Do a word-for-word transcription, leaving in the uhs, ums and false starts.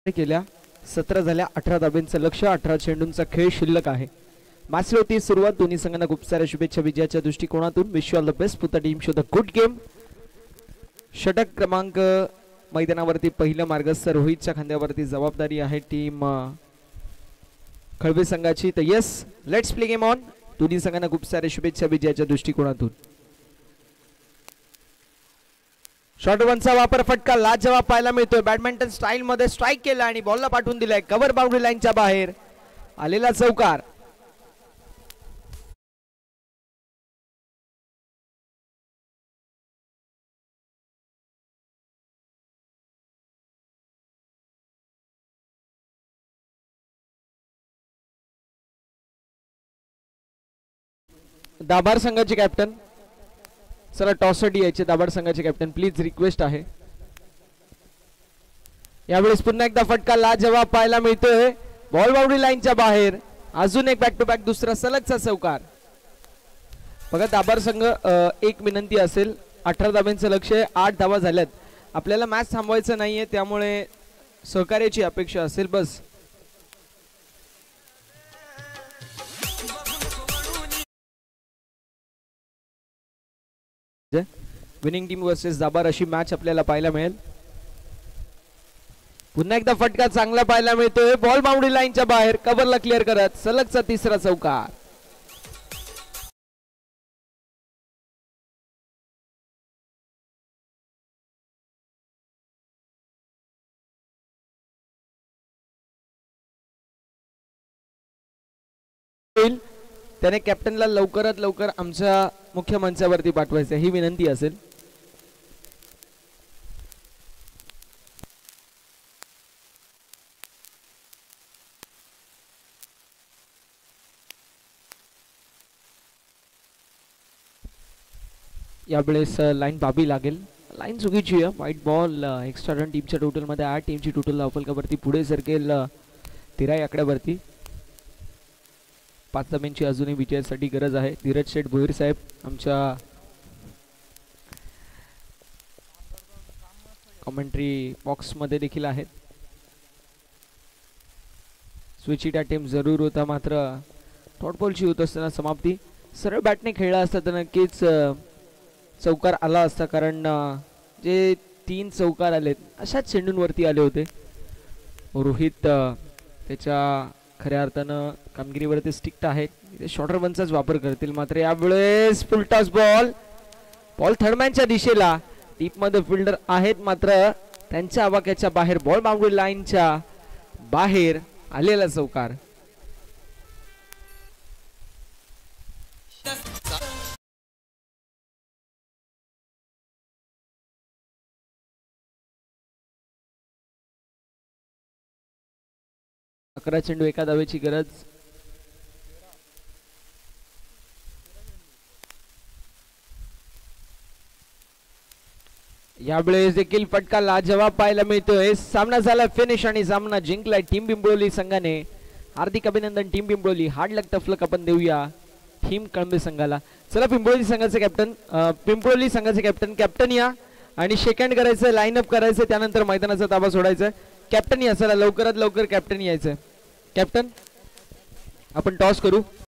केल्या सतरा झाल्या अठरा धाब्यांचं लक्ष अठरा चेंडूंचा खेळ शिल्लक आहे. मॅच होती सुरुवात. दोन्ही संघांना खूप साऱ्या शुभेच्छा विजयाच्या दृष्टिकोनातून. Wish you all the best पुता team show the good game. षटक क्रमांक मैदानावरती पहिलं मार्गस्थ रोहितच्या खांद्यावरती जबाबदारी आहे टीम खळवे संघाची. तर yes let's play game on. दोन्ही संघांना खूप साऱ्या शुभेच्छा विजयाच्या दृष्टिकोनातून. शॉर्ट वनचा वापर फटका लाजवाब पाहायला मिळतोय. बॅडमिंटन स्टाईल मध्ये स्ट्राइक केला आणि बॉलला पाठवून दिलाय कव्हर बाउंड्री लाईनच्या बाहेर आलेला चौकार. दाभार संघाचे कॅप्टन चला टॉससाठी यायचे. दाभार संघाचे कॅप्टन प्लीज रिक्वेस्ट आहे. यावेळेस पुन्हा एकदा फटका लाजवाब पाहायला मिळतोय बॉल बाउंड्री लाईनच्या बाहेर. अजून एक बॅक टू बॅक दुसरा सलगचा चौकार. बघा दाभार संघ एक विनंती असेल. अठरा धाब्यांचं लक्ष आहे. आठ धावा झाल्यात. आपल्याला मॅच थांबवायचं नाहीये त्यामुळे सहकार्याची अपेक्षा असेल बस. विनिंग टीम वर्सेस दाभार अशी मॅच आपल्याला पाहायला मिळेल. पुन्हा एकदा फटका चांगला पाहायला मिळतोय बॉल बाउंड्री लाईनच्या बाहेर कव्हरला क्लिअर करत सलगचा तिसरा चौकार. त्याने कॅप्टनला लवकरात लवकर आमच्या मुख्य मंचावरती पाठवायचं ही विनंती असेल. यावेळेस लाईन बाबी लागेल. लाईन चुकीची आहे. व्हाईट बॉल एक्स्ट्रा रन टीमच्या टोटल मध्ये आठ. टीमची टोटल धावफलकावरती पुढे सरकेल तेरा या आकड्यावरती. पाच धाब्यांची अजूनही विजयासाठी गरज आहे. धीरज शेठ भोईर साहेब आमच्या कमेंट्री बॉक्स मध्ये देखील आहेत. स्विचिट अटेम्प्ट जरूर होता मात्र डॉट बॉलची होत असताना समाप्ती. सरळ बॅटने खेळला असता तर नक्कीच चौकार आला असता. कारण जे तीन चौकार आलेत अशाच चेंडूंवरती आले होते. रोहित त्याच्या खऱ्या अर्थानं कामगिरीवरती स्टिक्ट आहे. शॉर्टर वनचाच वापर करतील मात्र यावेळेस फुल टॉस बॉल. बॉल थर्डमॅनच्या दिशेला. डीप मध्ये फिल्डर आहेत मात्र त्यांच्या आवाक्याच्या बाहेर बॉल बाउंड्री लाईनच्या बाहेर आलेला चौकार. अकरा चेंडू एका धावेची गरज. यावेळेस देखील फटका लाजवाब पाहायला मिळतोय. सामना झाला फिनिश आणि सामना जिंकलाय टीम पिंपळोली संघाने. हार्दिक अभिनंदन team Pimpaloli. Hard luck tough luck आपण देऊया टीम कळंबे संघाला. चला पिंपळोली संघाचे कॅप्टन पिंपळोली संघाचे कॅप्टन कॅप्टन या आणि सेकंड करायचं लाईन अप करायचं त्यानंतर मैदानाचा ताबा सोडायचा. कॅप्टन या चला लवकरात लवकर कॅप्टन यायचं. कॅप्टन आपण टॉस करू.